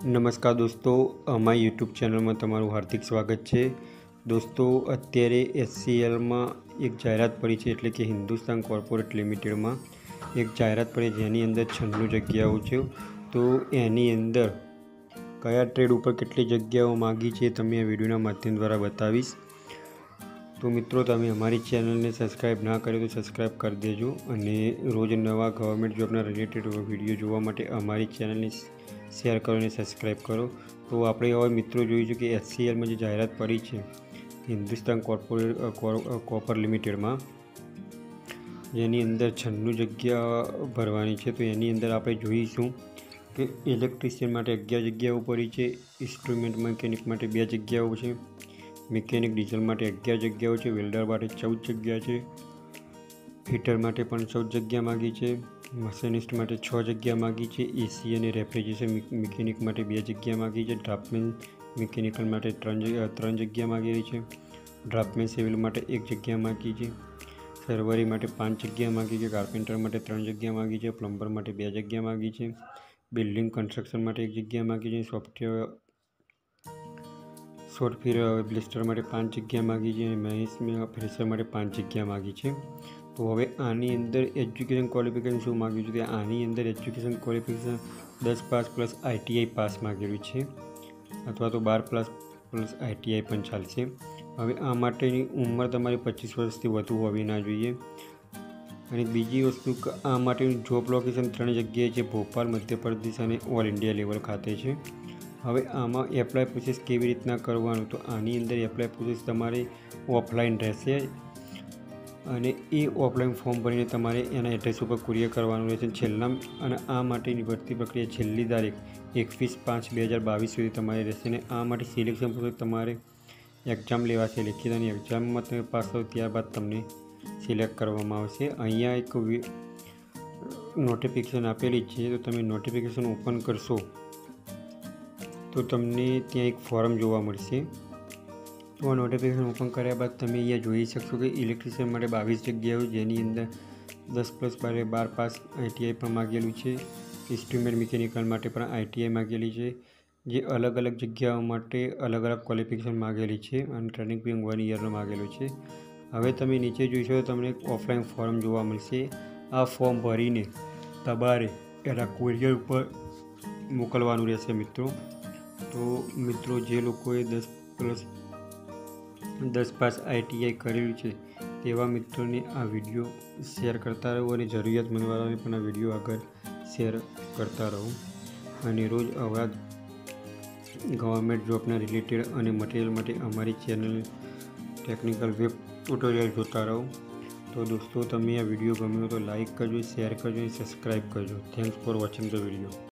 नमस्कार दोस्तों, અમારી यूट्यूब चैनल में तमाરું हार्दिक स्वागत है। दोस्तों, અત્યારે HCL में एक जाहरात पड़ी है, એટલે કે हिंदुस्तान कॉर्पोरेट लिमिटेड में एक जाहरात पड़ी जेनी अंदर 96 जग्याओ है। तो एनी अंदर कया ट्रेड पर કેટલી જગ્યાઓ मांगी है तमे आ वीडियोना माध्यम द्वारा बतावीश। तो मित्रों, तमे अमारी चैनल ने सब्सक्राइब ना करे तो सब्सक्राइब कर देजो अने रोज नवा गवर्नमेंट जॉबना रिलेटेड विडियो जोवा माटे अमारी चैनल ने शेर करो ने सब्सक्राइब करो। तो आपणे हवे मित्रों जोईशुं कि HCL में जो जाहरात पड़ी है हिंदुस्तान कॉपर लिमिटेड में जेनी अंदर 96 जग्या भरवानी है। तो एनी अंदर आपणे जोईशुं कि इलेक्ट्रिशियन माटे 11 जग्याओ पड़ी है, इंस्ट्रूमेंट मैकेनिक माटे 2 जग्याओ है, मेकेनिक डीजल माटे 11 जग्याओ है, वेल्डर माटे 14 जग्या है, हीटर माटे पण 14 जग्या मांगी है, मशीनिस्ट माटे 6 जग्या मांगी है, एसी और रेफ्रिजरेशन मेकेनिक माटे 2 जग्या मांगी है, ड्राफ्टमेन मेकेनिकल माटे 3 जग्या मांगेली है, ड्राफ्टमेन सिविल माटे 1 जग्या मांगी है, सर्वरी माटे 5 जग्या मांगी है, कार्पेंटर माटे 3 जग्या मांगी है, प्लम्बर माटे 2 जग्या मांगी है, बिल्डिंग कन्स्ट्रक्शन माटे 1 जग्या मांगी है, सॉफ्टवेर ब्लिस्टर माटे 5 जग्या मांगी है, मैथ्स में फ्रेशर माटे 5 जग्या मांगी है। तो हवे आनी अंदर एज्युकेशन क्वॉलिफिकेशन शू मांग्यु छे? आनी अंदर education qualification 10 pass plus ITI pass मांगेलुं छे अथवा तो 12 प्लस ITI पण चालशे। हवे आ माटेनी उंमर तमारी 25 वर्षथी वधु होवी ना जोईए। अने बीजी वस्तु आ माटेनी जॉब लोकेशन 3 जग्याए छे, भोपाल, मध्य प्रदेश अने ऑल इंडिया लेवल खाते छे। हवे आमां एप्लाय प्रोसेस केवी रीतना करवानुं? तो आनी अंदर एप्लाय प्रोसेस तमारे ऑफलाइन रहेशे અને એ ઓફલાઈન ફોર્મ ભરીને તમારે એના એડ્રેસ ઉપર કુરિયર કરવાનું રહેશે। છેલ્લા અને આ માટેની ભરતી પ્રક્રિયા છેલ્લી તારીખ 21/5/2022 સુધી તમારે રહેશે અને આ માટે સિલેક્શન પ્રોસેસ તમારે એક્ઝામ લેવાશે। લેખિત અને એક્ઝામમાં તમે પાસ થાવ ત્યારબાદ તમને સિલેક્ટ કરવામાં આવશે। અહીંયા એક નોટિફિકેશન આપેલી છે, તો તમે નોટિફિકેશન ઓપન કરશો તો તમને ત્યાં એક ફોર્મ જોવા મળશે। तो नोटिफिकेशन ओपन कर्या बाद तमे अहींया जोई शकशो कि इलेक्ट्रिशियन माटे 22 जग्याओ जेनी अंदर 10 प्लस 12 पास ITI पण मांगेलुं छे, इंस्ट्रूमेंट मेकेनिकल माटे पण ITI मांगेली छे, जे अलग अलग जग्याओ माटे अलग अलग क्वॉलिफिकेशन मांगेली छे अने ट्रेनिंग पीरियड 1 ईयरनो मांगेलो छे। हवे तमे नीचे जोईशो तो तमने एक ऑफलाइन फॉर्म जोवा मळशे। आ फॉर्म भरीने तमारे एना कुरियर पर मोकलवानुं रहेशे मित्रों। तो मित्रों, जे लोकोए 10 पास ITI करेलू है तेवा मित्रों ने आ वीडियो शेर करता रहो और जरूरियातमंदवाळाने पण आ वीडियो आगे शेर करता रहो और रोज आवा गवर्नमेंट जॉबना रिलेटेड और मटीरियल माटे अमारी चैनल टेक्निकल वेब ट्यूटोरियल जोता रहो। तो दोस्तों, तमे आ वीडियो गम्यो तो लाइक करजो, शेर करजो, सब्सक्राइब करजो। Thanks for watching the video.